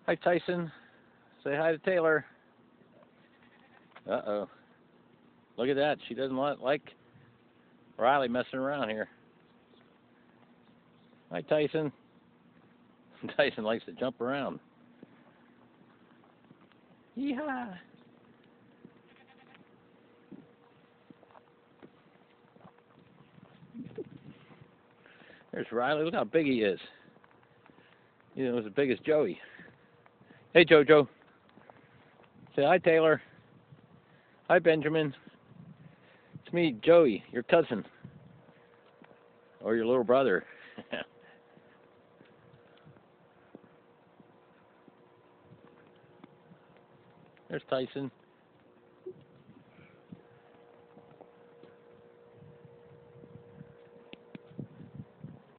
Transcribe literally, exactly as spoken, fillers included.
Hi, Tyson. Say hi to Taylor. Uh-oh. Look at that. She doesn't like Riley messing around here. Hi, Tyson. Tyson likes to jump around. Yeehaw. There's Riley. Look how big he is. You know, as big as Joey. Hey, Jojo. Say hi, Taylor. Hi, Benjamin. It's me, Joey, your cousin. Or your little brother. There's Tyson.